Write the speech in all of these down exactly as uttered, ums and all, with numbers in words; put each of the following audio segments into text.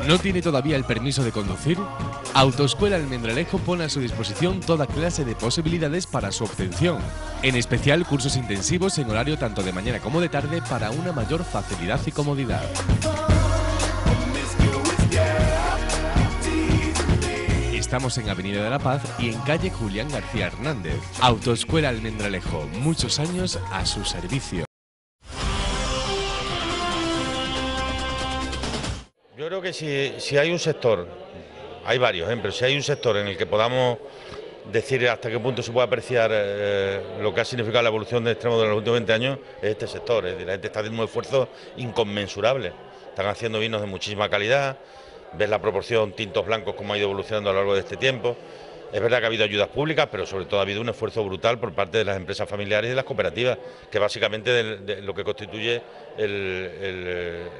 ¿No tiene todavía el permiso de conducir? Autoescuela Almendralejo pone a su disposición toda clase de posibilidades para su obtención, en especial cursos intensivos en horario tanto de mañana como de tarde para una mayor facilidad y comodidad. Estamos en Avenida de la Paz y en calle Julián García Hernández. Autoescuela Almendralejo, muchos años a su servicio. Yo creo que si, si hay un sector, hay varios, ¿eh? Pero si hay un sector en el que podamos decir hasta qué punto se puede apreciar eh, lo que ha significado la evolución de Extremadura en los últimos veinte años, es este sector. Es decir, la gente está haciendo un esfuerzo inconmensurable. Están haciendo vinos de muchísima calidad, ves la proporción tintos blancos como ha ido evolucionando a lo largo de este tiempo. Es verdad que ha habido ayudas públicas, pero sobre todo ha habido un esfuerzo brutal por parte de las empresas familiares y de las cooperativas, que básicamente de, de lo que constituye el, el,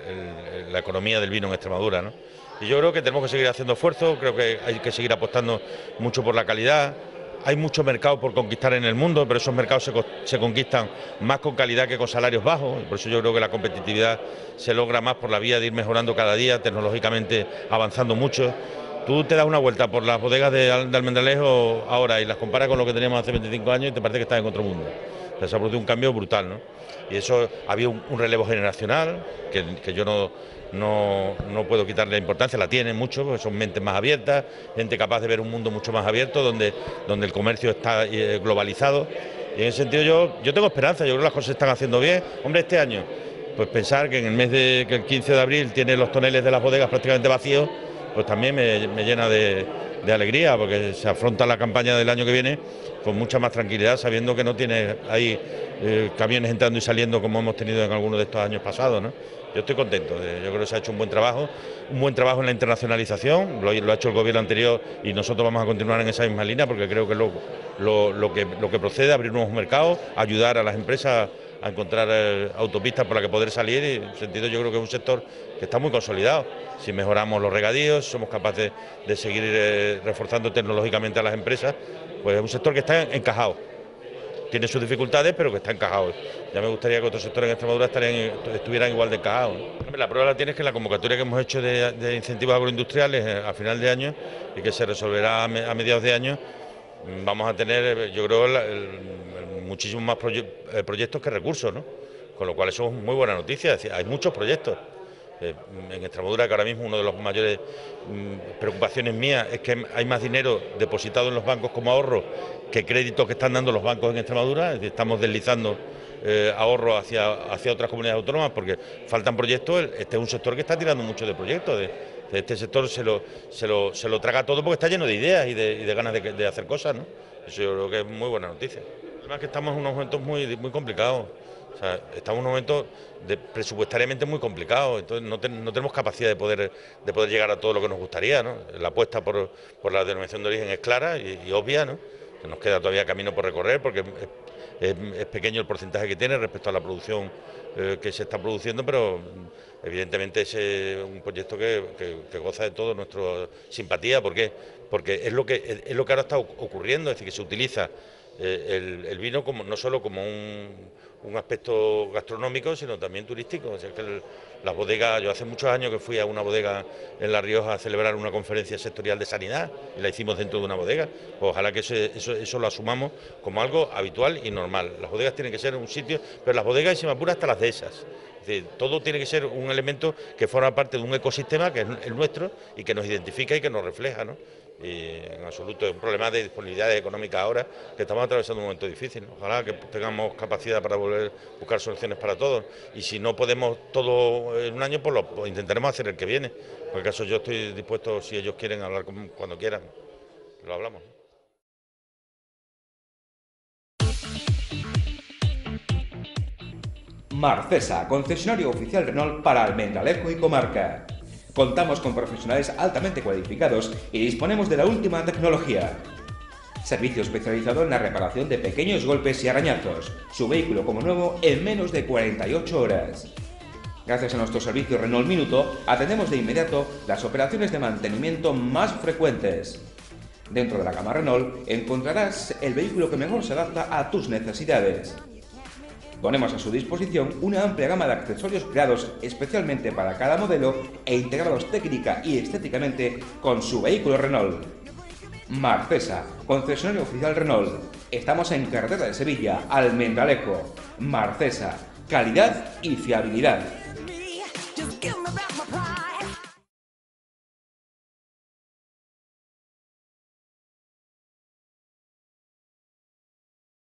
el, la economía del vino en Extremadura, ¿no? Y yo creo que tenemos que seguir haciendo esfuerzos, creo que hay que seguir apostando mucho por la calidad. Hay mucho mercado por conquistar en el mundo, pero esos mercados se, se conquistan más con calidad que con salarios bajos, y por eso yo creo que la competitividad se logra más por la vía de ir mejorando cada día, tecnológicamente avanzando mucho. Tú te das una vuelta por las bodegas de, de Almendralejo ahora y las comparas con lo que teníamos hace veinticinco años y te parece que estás en otro mundo. O sea, se ha producido un cambio brutal, ¿no? Y eso, había un, un relevo generacional que, que yo no, no, no puedo quitarle importancia, la tienen mucho, porque son mentes más abiertas, gente capaz de ver un mundo mucho más abierto, donde, donde el comercio está eh, globalizado. Y en ese sentido yo, yo tengo esperanza, yo creo que las cosas se están haciendo bien. Hombre, este año, pues pensar que en el mes de que el quince de abril tiene los toneles de las bodegas prácticamente vacíos, pues también me, me llena de, de alegría, porque se afronta la campaña del año que viene con mucha más tranquilidad, sabiendo que no tiene ahí eh, camiones entrando y saliendo como hemos tenido en algunos de estos años pasados, ¿no? Yo estoy contento, eh, yo creo que se ha hecho un buen trabajo, un buen trabajo en la internacionalización, lo, lo ha hecho el gobierno anterior y nosotros vamos a continuar en esa misma línea, porque creo que es lo, lo, lo, que, lo que procede, abrir nuevos mercados, ayudar a las empresas a encontrar eh, autopistas por las que poder salir, y en ese sentido yo creo que es un sector que está muy consolidado. Si mejoramos los regadíos, somos capaces de seguir eh, reforzando tecnológicamente a las empresas, pues es un sector que está encajado. Tiene sus dificultades, pero que está encajado. Ya me gustaría que otros sectores en Extremadura estarían, estuvieran igual de encajados, ¿no? La prueba la tienes que la convocatoria que hemos hecho de, de incentivos agroindustriales eh, a final de año y que se resolverá a, me, a mediados de año, vamos a tener, yo creo, el, el, el, muchísimos más proye eh, proyectos que recursos, ¿no? Con lo cual eso es muy buena noticia, es decir, hay muchos proyectos. Eh, en Extremadura, que ahora mismo una de las mayores mm, preocupaciones mías es que hay más dinero depositado en los bancos como ahorro que créditos que están dando los bancos en Extremadura, es decir, estamos deslizando eh, ahorros hacia, hacia otras comunidades autónomas porque faltan proyectos. Este es un sector que está tirando mucho de proyectos, de, de este sector se lo, se, lo, se lo traga todo porque está lleno de ideas y de, y de ganas de, de hacer cosas, ¿no? Eso yo creo que es muy buena noticia. Además que estamos en unos momentos muy, muy complicados. O sea, estamos en un momento de, presupuestariamente muy complicado, entonces no, ten, no tenemos capacidad de poder, de poder llegar a todo lo que nos gustaría, ¿no? La apuesta por, por la denominación de origen es clara y, y obvia, ¿no? Que nos queda todavía camino por recorrer porque es, es, es pequeño el porcentaje que tiene respecto a la producción eh, que se está produciendo, pero evidentemente es eh, un proyecto que, que, que goza de toda nuestra simpatía. ¿Por qué? Porque es lo que, es lo que ahora está ocurriendo, es decir, que se utiliza eh, el, el vino como, no solo como un... un aspecto gastronómico, sino también turístico. O sea, que el, las bodegas, yo hace muchos años que fui a una bodega en La Rioja a celebrar una conferencia sectorial de sanidad y la hicimos dentro de una bodega. Pues ojalá que eso, eso, eso lo asumamos como algo habitual y normal. Las bodegas tienen que ser un sitio, pero las bodegas, y se me apura, hasta las dehesas. Es decir, todo tiene que ser un elemento que forma parte de un ecosistema que es el nuestro y que nos identifica y que nos refleja, ¿no? Y en absoluto es un problema de disponibilidad económica ahora, que estamos atravesando un momento difícil, ¿no? Ojalá que tengamos capacidad para volver a buscar soluciones para todos, y si no podemos todo en un año, pues lo pues intentaremos hacer el que viene. En cualquier caso, yo estoy dispuesto, si ellos quieren hablar con, cuando quieran, lo hablamos, ¿no? Marcesa, concesionario oficial Renault para Almendralejo y comarca. Contamos con profesionales altamente cualificados y disponemos de la última tecnología. Servicio especializado en la reparación de pequeños golpes y arañazos. Su vehículo como nuevo en menos de cuarenta y ocho horas. Gracias a nuestro servicio Renault Minuto, atendemos de inmediato las operaciones de mantenimiento más frecuentes. Dentro de la gama Renault encontrarás el vehículo que mejor se adapta a tus necesidades. Ponemos a su disposición una amplia gama de accesorios creados especialmente para cada modelo e integrados técnica y estéticamente con su vehículo Renault. Marcesa, concesionario oficial Renault. Estamos en carretera de Sevilla, Almendralejo. Marcesa, calidad y fiabilidad. Just give me back my